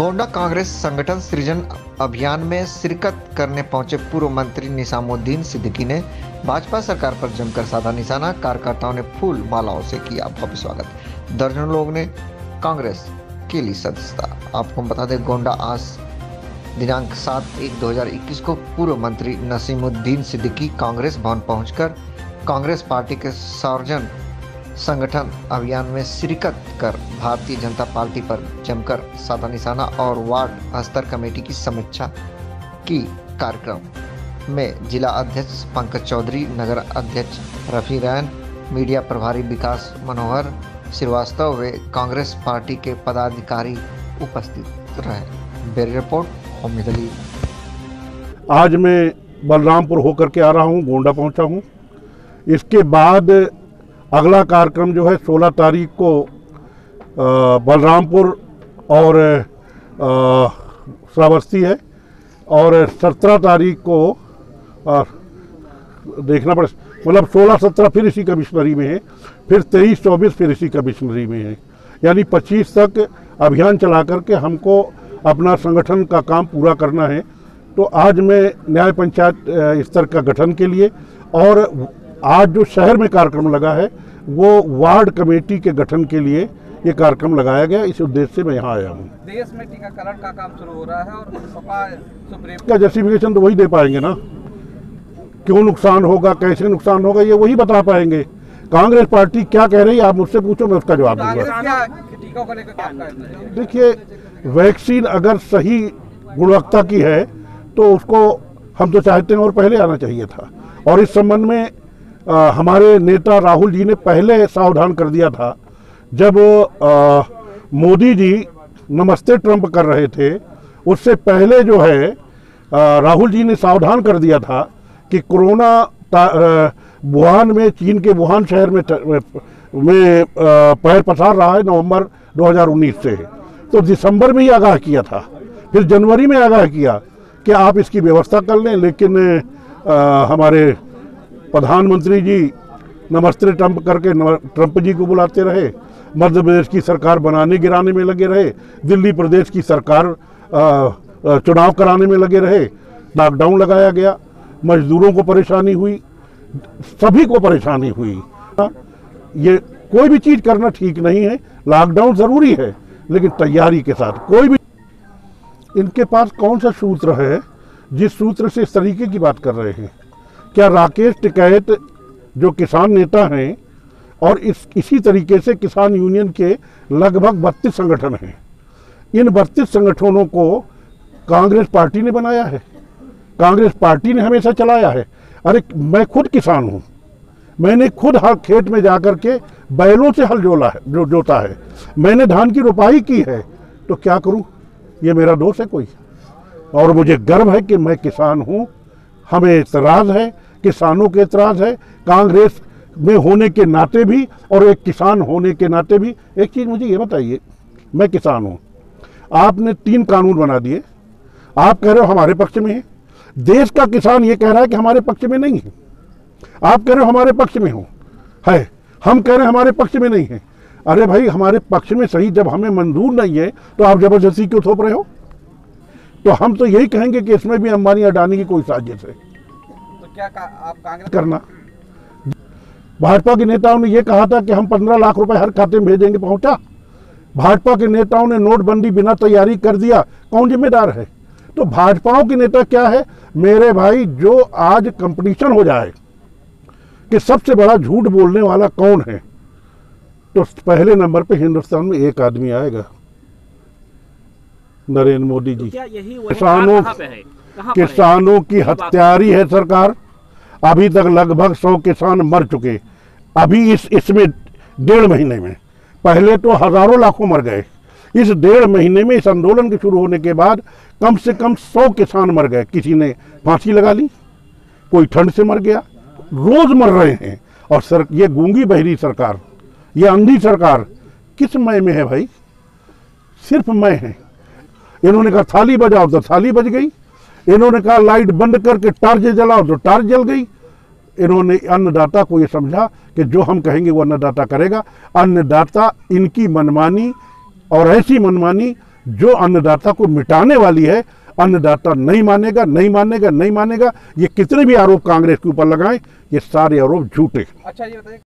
गोंडा कांग्रेस संगठन सृजन अभियान में शिरकत करने पहुंचे पूर्व मंत्री निजामुद्दीन सिद्दीकी ने भाजपा सरकार पर जमकर साधा निशाना। कार्यकर्ताओं ने फूल मालाओं से किया भव्य स्वागत। दर्जनों लोग ने कांग्रेस के लिए सदस्यता। आपको बता दें, गोंडा आज दिनांक 7/1/2021 को पूर्व मंत्री निजामुद्दीन सिद्दीकी कांग्रेस भवन पहुंचकर कांग्रेस पार्टी के सृजन संगठन अभियान में शिरकत कर भारतीय जनता पार्टी पर जमकर साधा निशाना और वार्ड स्तर कमेटी की समीक्षा की। कार्यक्रम में जिला अध्यक्ष पंकज चौधरी, नगर अध्यक्ष रफी रैन, मीडिया प्रभारी विकास मनोहर श्रीवास्तव व कांग्रेस पार्टी के पदाधिकारी उपस्थित रहे। ब्यूरो रिपोर्ट उम्मीद अली। आज मैं बलरामपुर होकर के आ रहा हूँ, गोंडा पहुँचा हूँ। इसके बाद अगला कार्यक्रम जो है 16 तारीख को बलरामपुर और श्रावस्ती है और 17 तारीख को देखना पड़े, मतलब 16-17 फिर इसी कमिश्नरी में है, फिर 23-24 फिर इसी कमिश्नरी में है। यानी 25 तक अभियान चला करके हमको अपना संगठन का काम पूरा करना है। तो आज मैं न्याय पंचायत स्तर का गठन के लिए और आज जो शहर में कार्यक्रम लगा है वो वार्ड कमेटी के गठन के लिए ये कार्यक्रम लगाया गया। इस उद्देश्य से मैं यहाँ आया हूँ। देश में टीकाकरण का काम शुरू हो रहा है और सपा सुप्रीम का जस्टिफिकेशन तो वही दे पाएंगे ना, क्यों नुकसान होगा, कैसे नुकसान होगा, ये वही बता पाएंगे। कांग्रेस पार्टी क्या कह रही है आप मुझसे पूछो, मैं उसका जवाब दूंगा। टीकों को लेकर क्या देखिए, वैक्सीन अगर सही गुणवत्ता की है तो उसको हम तो चाहते हैं और पहले आना चाहिए था। और इस संबंध में हमारे नेता राहुल जी ने पहले सावधान कर दिया था। जब मोदी जी नमस्ते ट्रंप कर रहे थे, उससे पहले जो है राहुल जी ने सावधान कर दिया था कि कोरोना वुहान में, चीन के वुहान शहर में पैर पसार रहा है नवंबर 2019 से। तो दिसंबर में ही आगाह किया था, फिर जनवरी में आगाह किया कि आप इसकी व्यवस्था कर लें। लेकिन हमारे प्रधानमंत्री जी नमस्ते ट्रंप करके ट्रंप जी को बुलाते रहे, मध्य प्रदेश की सरकार बनाने गिराने में लगे रहे, दिल्ली प्रदेश की सरकार चुनाव कराने में लगे रहे, लॉकडाउन लगाया गया, मजदूरों को परेशानी हुई, सभी को परेशानी हुई। ये कोई भी चीज़ करना ठीक नहीं है। लॉकडाउन ज़रूरी है लेकिन तैयारी के साथ। कोई भी इनके पास कौन सा सूत्र है जिस सूत्र से इस तरीके की बात कर रहे हैं? क्या राकेश टिकैत जो किसान नेता हैं और इसी तरीके से किसान यूनियन के लगभग 32 संगठन हैं, इन 32 संगठनों को कांग्रेस पार्टी ने बनाया है, कांग्रेस पार्टी ने हमेशा चलाया है। अरे मैं खुद किसान हूँ, मैंने खुद खेत में जाकर के बैलों से हल जोता है, मैंने धान की रोपाई की है। तो क्या करूँ, ये मेरा दोष है कोई? और मुझे गर्व है कि मैं किसान हूँ। हमें एतराज़ है, किसानों के एतराज़ है, कांग्रेस में होने के नाते भी और एक किसान होने के नाते भी। एक चीज़ मुझे ये बताइए, मैं किसान हूँ, आपने 3 कानून बना दिए, आप कह रहे हो हमारे पक्ष में है। देश का किसान ये कह रहा है कि हमारे पक्ष में नहीं है, आप कह रहे हो हमारे पक्ष में हो है, हम कह रहे हैं हमारे पक्ष में नहीं है। अरे भाई, हमारे पक्ष में सही, जब हमें मंजूर नहीं है तो आप जबरदस्ती क्यों थोप रहे हो? तो हम तो यही कहेंगे कि इसमें भी अंबानी अडानी की कोई साजिश है। तो क्या आप कांग्रेस करना? भाजपा के नेताओं ने यह कहा था कि हम 15 लाख रुपए हर खाते में भेजेंगे, पहुंचा? भाजपा के नेताओं ने नोटबंदी बिना तैयारी कर दिया, कौन जिम्मेदार है? तो भाजपाओं के नेता क्या है मेरे भाई, जो आज कंपटीशन हो जाए कि सबसे बड़ा झूठ बोलने वाला कौन है, तो पहले नंबर पे हिंदुस्तान में एक आदमी आएगा, नरेंद्र मोदी जी। किसानों की हत्यारी है सरकार। अभी तक लगभग 100 किसान मर चुके। अभी इसमें 1.5 महीने में, पहले तो हजारों लाखों मर गए, इस 1.5 महीने में, इस आंदोलन के शुरू होने के बाद कम से कम 100 किसान मर गए। किसी ने फांसी लगा ली, कोई ठंड से मर गया, रोज मर रहे हैं। और ये गूंगी बहरी सरकार, ये अंधी सरकार किस मय में है भाई? सिर्फ मय है। इन्होंने कहा थाली बजाओ तो थाली बज गई, इन्होंने कहा लाइट बंद करके टार्च जलाओ तो टार्च जल गई। इन्होंने अन्नदाता को ये समझा कि जो हम कहेंगे वो अन्नदाता करेगा। अन्नदाता इनकी मनमानी और ऐसी मनमानी जो अन्नदाता को मिटाने वाली है, अन्नदाता नहीं मानेगा, नहीं मानेगा, नहीं मानेगा। ये कितने भी आरोप कांग्रेस के ऊपर लगाएं, ये सारे आरोप झूठे। अच्छा ये बताइए